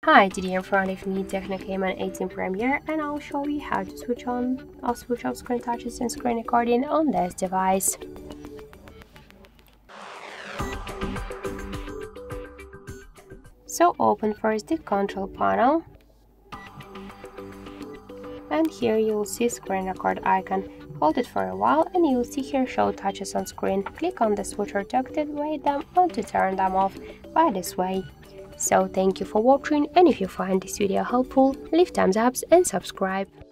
Hi, today in front of me TECNO Camon 18 Premier, and I'll show you how to switch on or switch off screen touches and screen recording on this device. So open first the control panel, and here you'll see screen record icon. Hold it for a while and you'll see here show touches on screen. Click on the switcher to activate them or to turn them off by this way. So thank you for watching, and if you find this video helpful, leave thumbs up and subscribe.